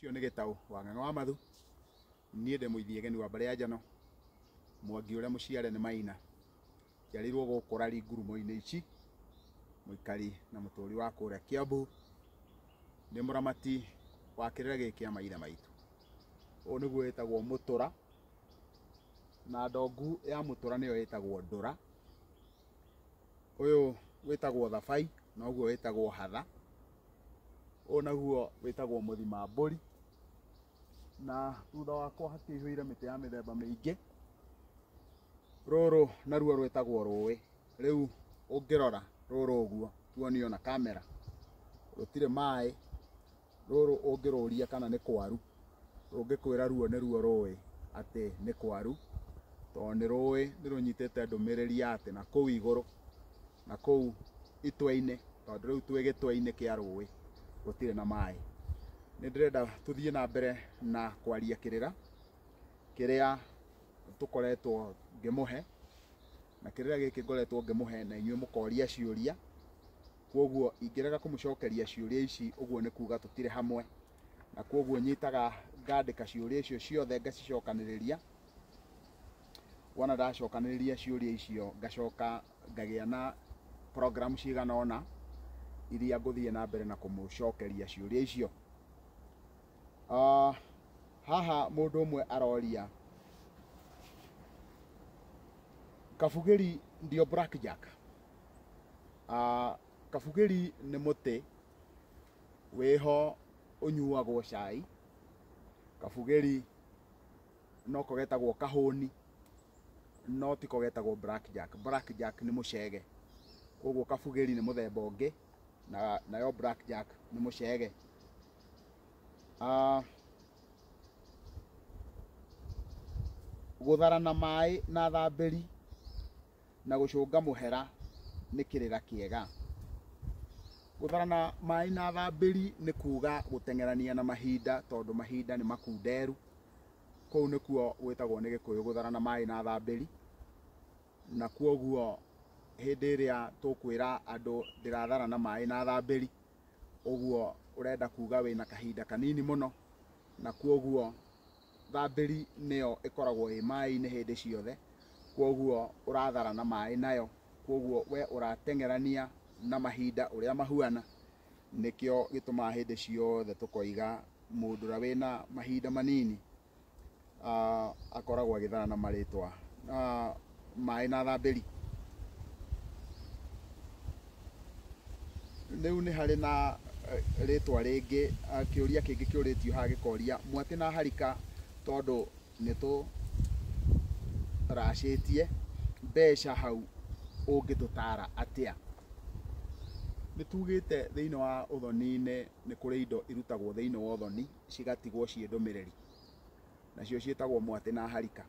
Ucio nĩ Gĩtaũ wa Ng'ang'a wa Mathu. Niĩ ndĩ mũithiegeni wa Mbarĩ ya Njano, Mwangi ũrĩa mũciare nĩ Maina, njarirwo gũkũ Rari ngurumo-inĩ ici, mũikari na mũtũri wa kũrĩa Kiambu, nĩ mũramati wa kĩrĩra gĩkĩ kĩa maithe maitũ. Ũyũ nĩguo wĩtagwo mũtura, na ndongu ya mũtura nĩyo ĩtagwo ndũra. Ũyũ wĩtagwo thabai, na ũguo wĩtagwo hatha. Ũyũ naguo wĩtagwo mũthima mbũri, na thutha wakwa hakĩihũire mĩtĩ ya mĩthemba mĩingĩ. Rũrũ naruo rwĩtagwo rũĩ. Rĩu ũngĩrora rũrũ ũguo tuonio na kamera, rũtirĩ maĩ. Rũrũ ũngĩrũria kana nĩ kwaru, rũngĩkwĩra ruo nĩruo rũĩ atĩ nĩ kwaru, tondũ nĩ rũĩ nĩ rũnyitĩte ndũmĩrĩri ya atĩ na kũu igũrũ, na kũu itwe-inĩ, tondũ rĩu twĩ gĩtwe-inĩ kĩa rũĩ, gũtirĩ na maĩ. Nĩ ndĩrenda tũthiĩ na mbere na kwaria kĩrĩra kĩrĩa tũkoretwo ngĩmũhe, na kĩrĩra gĩkĩ ngoretwo ngĩmũhe na inyuĩ mũkoria ciũria. Kwoguo ingĩrega kũmũcokeria ciũria ici, ũguo nĩ kuga tũtirĩ hamwe, na kwoguo nyitaga ngandĩka ciũria icio ciothe ngacicokanĩrĩria. Wona ndacokanĩrĩria ciũria icio ngacoka ngagĩa na program cigana ũna iria ngũthiĩ na mbere na kũmũcokeria ciũria icio. Haha mũndũ ũmwe aroria, kabugĩri ndio blackjack. Kabugĩri nĩ mũtĩ wĩho ũnyuagwo cai. Kabugĩri noko getagwo kahũni, no tiko getagwo blackjack. Blackjack nĩ mũcege, koguo kabugĩri nĩ mũthemba ũngĩ, nayo blackjack nĩ mũcege. Gũtharana maĩ na thambĩri na gũcũnga mũhera nĩ kĩrĩra kĩega. Gũtharana maĩ na thambĩri nĩ kuga gũteng'erania na mahinda, tondũ mahinda nĩ makunderu. Kũu nĩkuo gwĩtagwo nĩ Gĩkũyũ gũtharana maĩ na thambĩri, na kwoguo hĩndĩ ĩrĩa tũkwĩra andũ ndĩratharana maĩ na thambĩri, ũguo ũrenda kuga wĩna kahinda kanini mũno, na kwoguo thambĩri nĩyo ĩkoragwo ĩ maĩ-inĩ hĩndĩ ciothe, kwoguo ũratharana maĩ nayo, kwoguo we ũrateng'erania na mahinda ũrĩa mahuana. Nĩkĩo gĩtũmaga hĩndĩ ciothe tũkoiga mũndũ ũrĩa wĩna mahinda manini akoragwo agĩtharana marĩtwa maĩ na thambĩri. Rĩu nĩ harĩ na rĩtwa rĩngĩ, kĩũria kĩngĩ kĩũrĩtio haha gĩkoria, mwatĩ na harika tondũ nĩ tũracĩtie mbeca hau ũngĩtũtara atĩa. Nĩ tugĩte thĩinĩ wa ũthoni-inĩ nĩ kũrĩ indo irutagwo thĩinĩ wa ũthoni cigatigwo ciĩ ndũmĩrĩri, nacio ciĩtagwo mwatĩ na harika.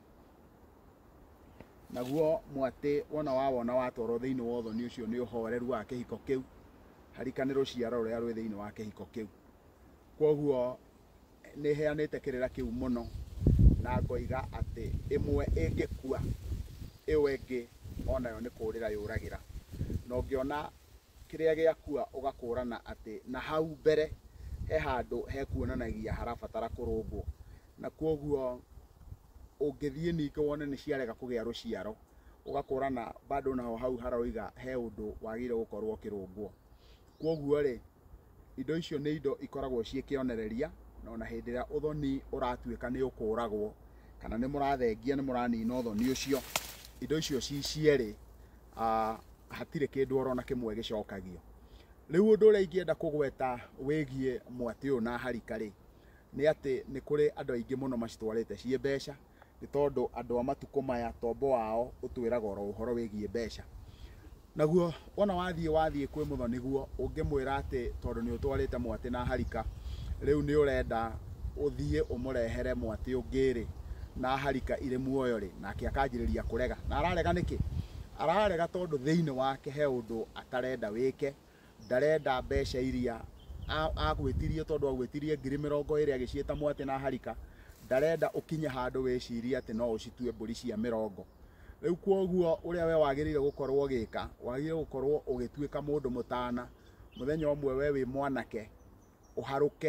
Naguo mwatĩ wona watwarwo thĩinĩ wa ũthoni ũcio nĩ ũhoreru wa kĩhiko kĩu. Harika nĩ rũciaro rũrĩa rwĩ thĩinĩ wa kĩhiko kĩu. Kwoguo nĩ heanĩte kĩrĩra kĩu mũno, na ngoiga atĩ ĩmwe ĩngĩkua ĩyo ĩngĩ onayo nĩ kũrĩra yũragĩra, na ũngĩona kĩrĩa gĩakua ũgakũrana atĩ na hau mbere he handũ hekuonanagia harabatara kũrũngwo, na kwoguo ũngĩthiĩ ningĩ wone nĩ ciarega kũgĩa rũciaro, ũgakũrana bado naho hau haroiga he ũndũ wagĩrĩire gũkorwo ũkĩrũngwo. Kwoguo rĩ, indo icio nĩ indo ikoragwo ciĩ kĩonereria, na ona hĩndĩ ĩrĩa ũthoni ũratuĩka nĩ ũkũragwo kana nĩ mũrathengia nĩ mũranina ũthoni ũcio, indo icio ci cierĩ hatirĩ kĩndũ orona kĩmwe gĩcokagio. Rĩu ũndũ ũrĩa ingĩenda kũgweta wĩgiĩ mwatĩ ũyũ na harika rĩ, nĩ atĩ nĩ kũrĩ andũ aingĩ mũno macitwarĩte ciĩ mbeca, nĩ tondũ andũ a matukũ maya tombo wao ũtwĩraga oro ũhoro wĩgiĩ mbeca. Naguo wona wathiĩ kwĩ mũthoni guo ũngĩmwĩra atĩ tondũ nĩ ũtwarĩte mwatĩ na harika, rĩu nĩ ũrenda ũthiĩ ũmũrehere mwatĩ ũngĩ rĩ na harika irĩ muoyo rĩ, nake akanjĩrĩria kũrega. Na ararega nĩkĩ? Ararega tondũ thĩinĩ wake he ũndũ atarenda wĩke, ndarenda mbeca iria agwĩtirie, tondũ agwĩtirie 20,000 agĩciĩta mwatĩ na harika, ndarenda ũkinye handũ wĩcirie atĩ no ũcitue mbũri cia 100. Rĩu kwoguo ũrĩa we wagĩrĩire gũkorwo gĩka, wagĩrĩire gũkorwo ũgĩtuĩka mũndũ mũtana, mũthenya ũmwe we wĩ mwanake ũharũke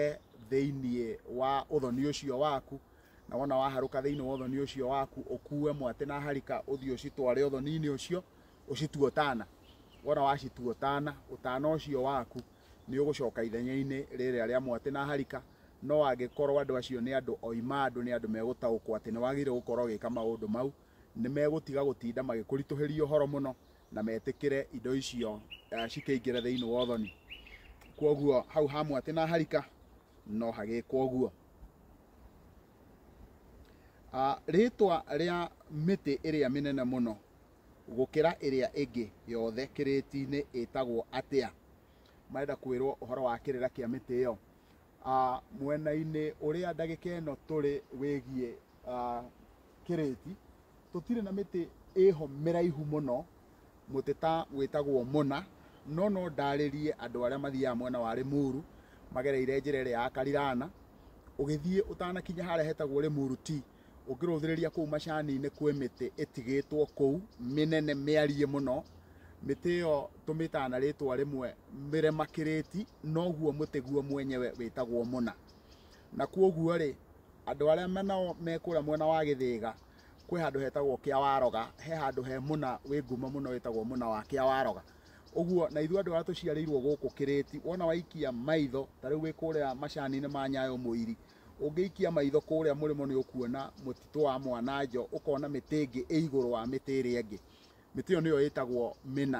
thĩinĩ wa ũthoni ũcio waku, na wona waharũka thĩinĩ wa ũthoni ũcio waku ũkue mwatĩ na harika ũthiĩ ũcitware ũthoni-inĩ ũcio ũcitue ũtana. Wona wacitua ũtana, ũtana ũcio waku nĩ ũgũcoka ithenya-inĩ rĩrĩa rĩa mwatĩ na harika. No angĩkorwo andũ acio nĩ andũ oima, andũ nĩ andũ megũtaũkwo atĩ nĩ wagĩrĩire gũkorwo ũgĩka maũndũ mau, nĩ megũtiga gũtinda magĩkũritũhĩria ũhoro mũno na metĩkĩre indo icio cikĩingĩre thĩinĩ wa ũthoni. Kwoguo hau ha mwatĩ na harika no hagĩkwo ũguo. Rĩtwa rĩa mĩtĩ ĩrĩa mĩnene mũno gũkĩra ĩrĩa ĩngĩ yothe kĩrĩti-inĩ ĩtagwo atĩa? Marenda kwĩrwo ũhoro wa kĩrĩra kĩa mĩtĩ ĩyo. Mwena-inĩ ũrĩa ndagĩka ĩno tũrĩ wĩgiĩ kĩrĩti, tũtirĩ na mĩtĩ ĩho mĩraihu mũno, mũtĩ ta wĩtagwo mũna, no ndarĩrie andũ arĩa mathiaga mwena wa Limuru magereire njĩra ĩrĩa ya Karirana, ũgĩthiĩ ũtanakinya harĩa hetagwo Limuru T, ũngĩrũthĩrĩria kũu macani-inĩ kwĩ mĩtĩ ĩtigĩtwo kũu mĩnene mĩariĩ mũno. Mĩtĩ ĩyo tũmĩtaga na rĩtwa rĩmwe mĩrema kĩrĩti, noguo mũtĩ guo mwenyewe wĩtagwo mũna. Na kwoguo rĩ, andũ arĩa menao mekũrĩa mwena wa Gĩthĩga, kwĩ handũ hetagwo Kĩawaroga, he handũ he mũna wĩ ngumo mũno wĩtagwo mũna wa Kĩawaroga. Ũguo na ithuĩ andũ arĩa tũciarĩirwo gũkũ kĩrĩti, wona waikia maitho ta rĩu wĩ kũrĩa macani-inĩ ma Nyayo Mũiri, ũngĩikia maitho kũrĩa mũrĩmo nĩ ũkuona mũtitũ wa Mwananjũ, ũkona mĩtĩ ĩngĩ ĩ igũrũ wa mĩtĩ ĩrĩa ĩngĩ. Mĩtĩ ĩyo nĩyo ĩtagwo mĩna,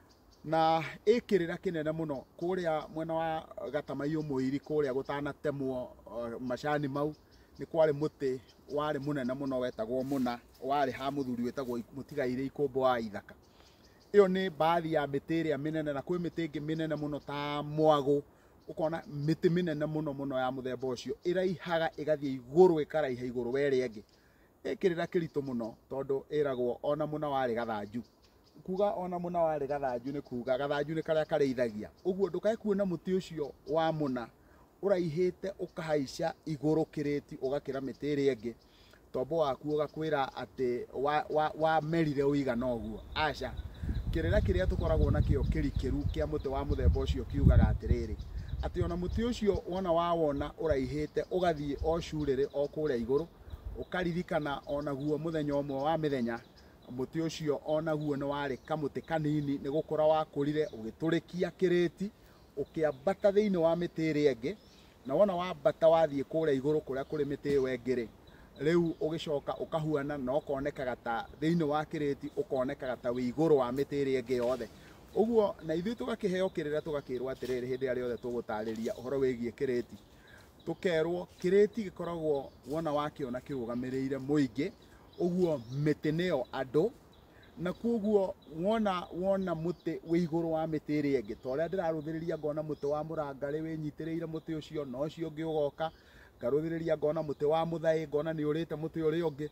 na ĩkĩrĩra kĩnene mũno kũrĩa mwena wa Gatamaiyũ Mũiri kũrĩa gũtanatemwo macani mau, nĩ kwarĩ mũtĩ warĩ mũnene mũno wetagwo mũna, warĩ ha mũthuri wetagwo Mũtigairĩ Ikũmbũ wa Ithaka. Ĩyo nĩ baadhi ya mĩtĩ ĩrĩa mĩnene, na kwĩ mĩtĩ ĩngĩ mĩnene mũno ta mwagũ, ũkona mĩtĩ mĩnene mũno mũno ya mũthemba ũcio ĩraihaga ĩgathiĩ igũrũ ĩkaraiha igũrũ wa ĩrĩa ĩngĩ. Ĩkĩrĩra kĩritũ mũno tondũ ĩragwo ona mũna warĩ gathanju. Kuga ona mũna warĩ gathanju nĩ kuga gathanju nĩ karĩa karĩithagia. Ũguo ndũkae kuona mũtĩ ũcio wa mũna ũraihĩte ũkahaica igũrũ kĩrĩti ũgakĩra mĩtĩ ĩrĩa ĩngĩ, tombo waku ũgakwĩra atĩ wamerire ũigana ũguo. Aca, kĩrĩra kĩrĩa tũkoragwo nakĩo kĩrikĩru kĩa mũtĩ wa mũthemba ũcio kiugaga atĩrĩrĩ, atĩ ona mũtĩ ũcio wona wawona ũraihĩte ũgathiĩ o curĩrĩ o kũrĩa igũrũ, ũkaririkana onaguo mũthenya ũmwe wa mĩthenya mũtĩ ũcio onaguo nĩ warĩ kamũtĩ kanini, nĩ gũkũra wakũrire ũgĩtũrĩkia kĩrĩti ũkĩambata thĩinĩ wa mĩtĩ ĩrĩa ĩngĩ, na wona wambata wathiĩ kũrĩa igũrũ kũrĩa kũrĩ mĩtĩ ĩyo ĩngĩ, rĩu ũgĩcoka ũkahuana na ũkonekaga ta thĩinĩ wa kĩrĩti, ũkonekaga ta wĩ igũrũ wa mĩtĩ ĩrĩa ĩngĩ yothe. Ũguo na ithuĩ tũgakĩheo kĩrĩra tũgakĩrwo atĩrĩrĩ, hĩndĩ ĩrĩa yothe tũgũtarĩria ũhoro wĩgiĩ kĩrĩti, tũkerwo kĩrĩti gĩkoragwo wona wakĩona kĩrũgamĩrĩire mũingĩ, ũguo mĩtĩ nĩyo andũ, na kwoguo wona mũtĩ wĩ igũrũ wa mĩtĩ ĩrĩa ĩngĩ, ta ũrĩa ndĩrarũthĩrĩria ngona mũtĩ wa mũrangarĩ wĩnyitĩrĩire mũtĩ ũcio, na ũcio ũngĩ ũgoka, ngarũthĩrĩria ngona mũtĩ wa mũthaĩ, ngona nĩ ũrĩte mũtĩ ũrĩa ũngĩ.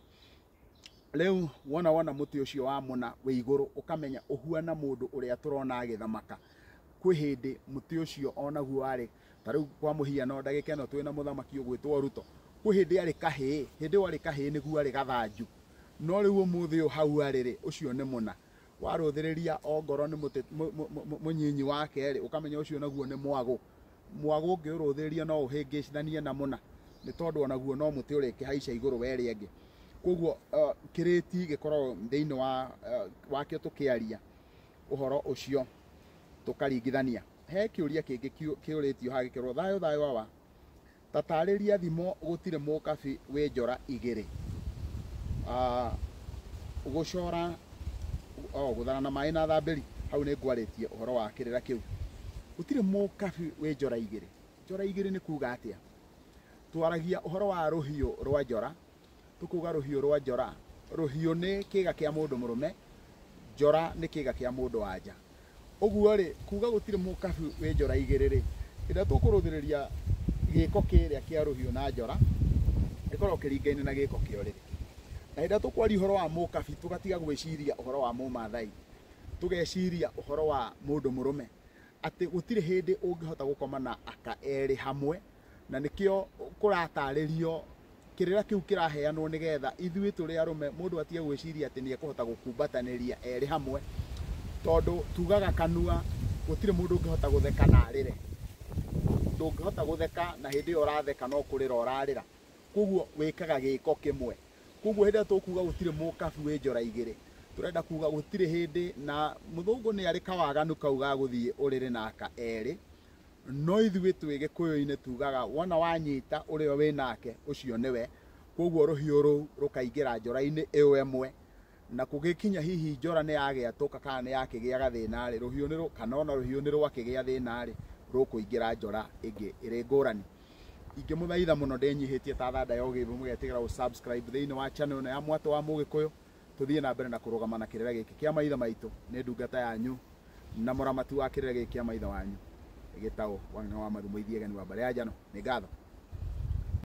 Rĩu wona mũtĩ ũcio wa mũna wĩ igũrũ, ũkamenya ũhuana mũndũ ũrĩa tũrona agĩthamaka. Kwĩ hĩndĩ mũtĩ ũcio onaguo warĩ, ta rĩu kwa mũhiano ndagĩka ĩno twĩna mũthamaki ũgwĩtwo Ruto, kwĩ hĩndĩ arĩ kahĩĩ, hĩndĩ ĩyo arĩ kahĩĩ nĩguo arĩ gathanju, no rĩu ũmũthĩ ũyũ hau arĩ ũcio nĩ mũna. Warũthĩrĩria ongorwo nĩ mũtĩ mũnyinyi wake rĩ, ũkamenya ũcio naguo nĩ mwagũ. Mwagũ ũngĩũrũthĩrĩria no ũhĩngĩcithanie na mũna, nĩ tondũ onaguo no mũtĩ ũrĩkĩhaica igũrũ wa ĩrĩa ĩngĩ. Kwoguo kĩrĩti gĩkoragwo thĩinĩ wakĩo tũkĩaria ũhoro ũcio tũkaringithania. He kĩũria kĩngĩ kĩũrĩtio hagĩkĩrwo thayũ thayũ wawa, ta tarĩria thimo gũtirĩ mũkabi wĩ njora igĩrĩ. Gũcora gũthana na maĩ na thambĩri, hau nĩ ngwarĩtie ũhoro wa kĩrĩra kĩu. Gũtirĩ mũkabi wĩ njora igĩrĩ. Njora igĩrĩ nĩ kuga atĩa? Twaragia ũhoro wa rũhiũ rwa njora, tũkuga rũhiũ rwa njora, rũhiũ nĩ kĩga kĩa mũndũ mũrũme, njora nĩ kĩga kĩa mũndũ wa nja. Ũguo rĩ, kuga gũtirĩ mũkabi wĩ njora igĩrĩ rĩ, rĩrĩa tũkũrũthĩrĩria gĩko kĩrĩa kĩa rũhiũ na njora, gĩkoragwo kĩringaine na gĩko kĩa ũrĩrĩ. Na rĩrĩa tũkwaria ũhoro wa mũkabi, tũgatiga gwĩciria ũhoro wa mũmathai, tũgeciria ũhoro wa mũndũ mũrũme, atĩ gũtirĩ hĩndĩ ũngĩhota gũkoma na aka erĩ hamwe, na nĩkĩo kũratarĩrio kĩrĩra kĩu kĩraheanwo nĩgetha ithuĩ tũrĩ arũme mũndũ atige gwĩciria atĩ nĩ ekũhota gũkumbatanĩria erĩ hamwe, tondũ tugaga kanua gũtirĩ mũndũ ũngĩhota gũtheka na arĩre. ndungihota gutheka na hindi yo ratheka no kurira urarira koguo wikaga giko kimwe koguo hindi tukuga gutire mukabu we njora igiri turenda kuga gutire hindi na muthungu ni ari kawaganu kauga guthie urire naka eri no ithuĩ twĩ Gĩkũyũ-inĩ tugaga wona wanyita ũrĩa wĩ nake ũcio nĩwe koguo rũhiũ rũu rũkaingĩra njora-inĩ ĩyo ĩmwe na kũgĩkinya hihi njora nĩ yagĩatũka kana nĩ yakĩgĩa gathĩna rĩ rũhiũ nĩ kana ona rũhiũ nĩ rwakĩgĩa thĩna rĩ rũkũingĩra njora ĩngĩ ĩrĩ ngũrani. Ingĩmũthaitha mũno ndĩnyihĩtie ta Thanda ya Ũgĩmbĩ mũgetigĩra subscribe thĩinĩ wa channel ĩno ya Mwatũ wa Mũgĩkũyũ tũthiĩ na mbere na kũrũgama na kĩrĩra gĩkĩ kĩa maithe maitũ nĩ ndungata yanyu na mũramati wa kĩrĩra gĩkĩ kĩa maithe wanyu gĩtagwo Wang'a wa Mathumo Ithiegani wa Mbare ya Njano. Nĩ ngatho.